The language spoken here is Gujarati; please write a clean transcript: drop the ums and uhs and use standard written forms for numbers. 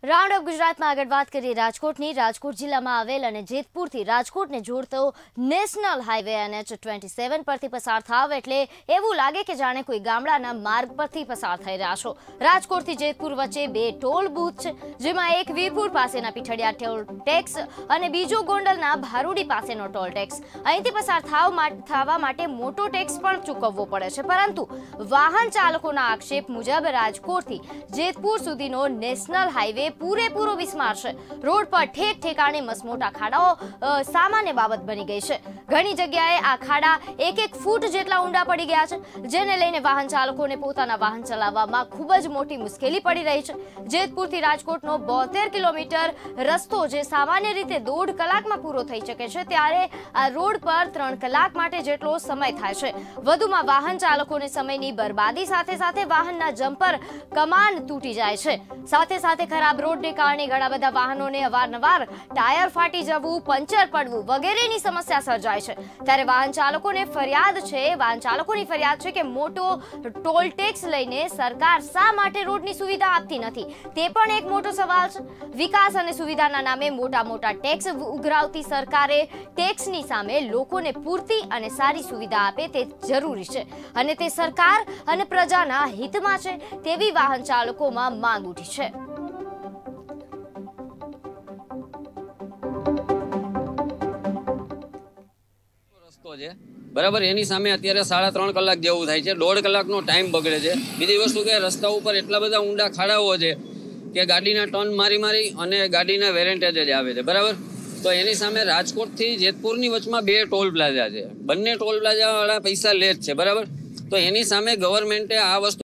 રાઉન્ડ ઓફ ગુજરાતમાં આગળ વાત કરીએ રાજકોટની। રાજકોટ જિલ્લામાં આવેલ અને જેતપુરથી રાજકોટને જોડતો નેશનલ હાઈવે NH27 પરથી પસાર થાવ એટલે એવું લાગે કે જાણે કોઈ ગામડાના માર્ગ પરથી પસાર થઈ રહ્યા છો। રાજકોટથી જેતપુર વચ્ચે બે ટોલ બૂથ છે, જેમાં એક વીરપુર પાસેના પીઠડિયા ટોલ ટેક્સ અને બીજો ગોંડલના ભારુડી પાસેનો ટોલ ટેક્સ। અહીંથી પસાર થવા માટે મોટો ટેક્સ પણ ચૂકવવો પડે છે, પરંતુ વાહન ચાલકોના આક્ષેપ મુજબ રાજકોટથી જેતપુર સુધીનો નેશનલ હાઈવે પૂરેપૂરો બિસ્માર છે। રોડ પર ઠેક ઠેકાણે મસમોટા ખાડાઓ સામાન્ય બાબત બની ગઈ છે। ઘણી જગ્યાએ આ ખાડા 1-1 ફૂટ જેટલા ઊંડા પડી ગયા છે, જેને લઈને વાહન ચાલકોને પોતાના વાહન ચલાવવામાં ખૂબ જ મોટી મુશ્કેલી પડી રહી છે। જેતપુરથી રાજકોટનો 72 કિલોમીટર રસ્તો જે સામાન્ય રીતે 1.5 કલાકમાં પૂરો થઈ શકે છે, ત્યારે આ રોડ પર 3 કલાક માટે જેટલો સમય થાય છે। વધુમાં વાહન ચાલકોને સમયની બરબાદી સાથે સાથે વાહનના જમ્પર કમાન તૂટી જાય છે। સાથે સાથે ખરાબ રોડને કારણે ઘણા બધા વાહનોને અવારનવાર ટાયર ફાટી જવું, પંચર પડવું વગેરેની સમસ્યા સર્જાય છે। ત્યારે વાહન ચાલકોની ફરિયાદ છે કે મોટો ટોલ ટેક્સ લઈને સરકાર શા માટે રોડની સુવિધા આપતી નથી, તે પણ એક મોટો સવાલ છે। વિકાસ અને સુવિધાના નામે મોટા ટેક્સ ઉઘરાવતી સરકારે ટેક્સની સામે લોકોને પૂરતી અને સારી સુવિધા આપે તે જરૂરી છે, અને તે સરકાર અને પ્રજાના હિતમાં છે તેવી વાહન ચાલકોમાં માંગ ઉઠી છે। बराबर एनी सामे अत्यारे 3.5 कलाक जेवुं थाय छे। 1.5 कलाकनो टाइम बगड़े छे। बीजी वस्तु के रस्ता उपर एटला बधा ऊंडा खाडाओ छे के गाडीना टर्न मारी अने गाडीना वेरेंटेज ज आवे छे। बराबर तो एनी सामे राजकोटथी जेतपुरनी वचमां 2 टोल प्लाजा छे। बंने टोल प्लाजा वाळा पैसा ले ज छे। बराबर तो एनी सामे गवर्नमेंटे आ वस्तु